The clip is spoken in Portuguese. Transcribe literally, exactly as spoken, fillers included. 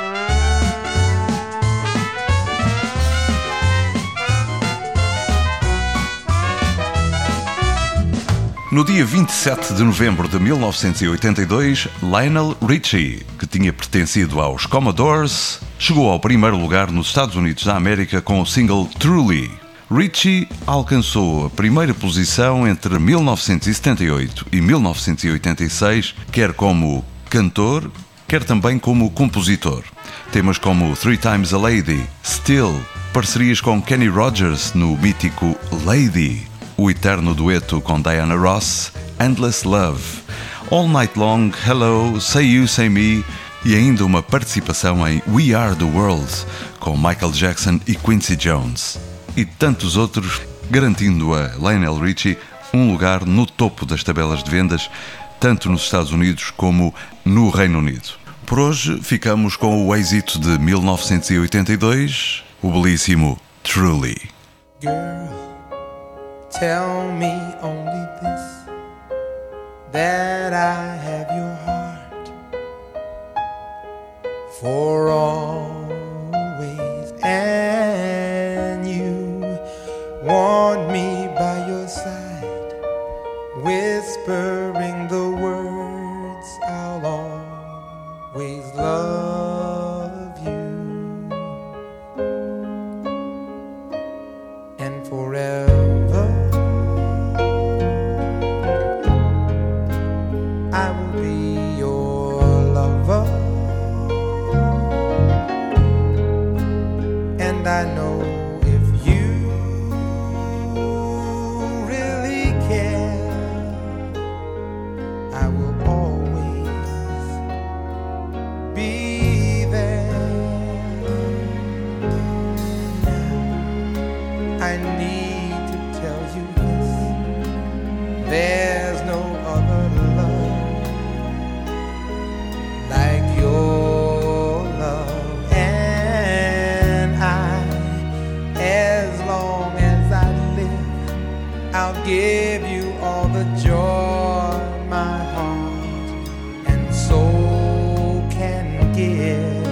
No dia vinte e sete de novembro de mil novecentos e oitenta e dois, Lionel Richie, que tinha pertencido aos Commodores, chegou ao primeiro lugar nos Estados Unidos da América com o single Truly. Richie alcançou a primeira posição entre mil novecentos e setenta e oito e mil novecentos e oitenta e seis, quer como cantor, quer também como compositor. Temas como Three Times a Lady, Still, parcerias com Kenny Rogers no mítico Lady, o eterno dueto com Diana Ross, Endless Love, All Night Long, Hello, Say You, Say Me e ainda uma participação em We Are the World com Michael Jackson e Quincy Jones. E tantos outros, garantindo a Lionel Richie um lugar no topo das tabelas de vendas, tanto nos Estados Unidos como no Reino Unido. Por hoje ficamos com o êxito de mil novecentos e oitenta e dois, o belíssimo Truly. Girl, tell me only this, that I have your heart for always, and you want me by your side, whispering the words I'll always love you, and forever I will be your lover, and I know if you really care, I will always be there. Now I need to tell you this, there's no other love like your love, and I, as long as I live, I'll give you all the joy my heart and soul can give.